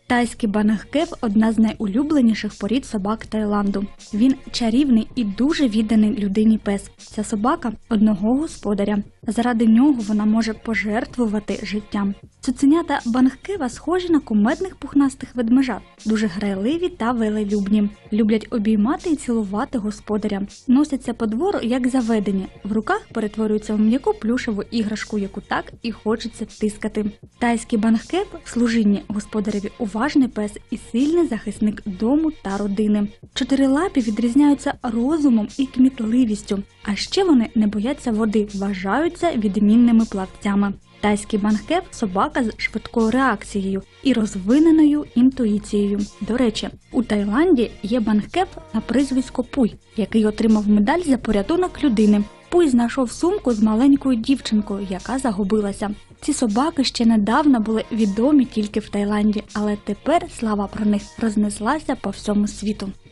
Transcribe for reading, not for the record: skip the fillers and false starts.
Тайський бангкет – одна з найулюбленіших порід собак Таїланду. Він чарівний і дуже відданий людині пес. Ця собака – одного господаря. Заради нього вона може пожертвувати життям. Цуценята бангкева схожі на кумедних пухнастих ведмежат. Дуже грайливі та велелюбні. Люблять обіймати і цілувати господаря. Носяться по двору як заведені. В руках перетворюються в м'яку плюшеву іграшку, яку так і хочеться тискати. Тайський бангкет в служінні господареві уважний пес і сильний захисник дому та родини. Чотирилапі відрізняються розумом і кмітливістю, а ще вони не бояться води, вважаються відмінними плавцями. Тайський бангкет – собака з швидкою реакцією і розвиненою інтуїцією. До речі, у Таїланді є бангкет на прізвисько Пуй, який отримав медаль за порятунок людини. Пуй знайшов сумку з маленькою дівчинкою, яка загубилася. Ці собаки ще недавно були відомі тільки в Таїланді, але тепер слава про них рознеслася по всьому світу.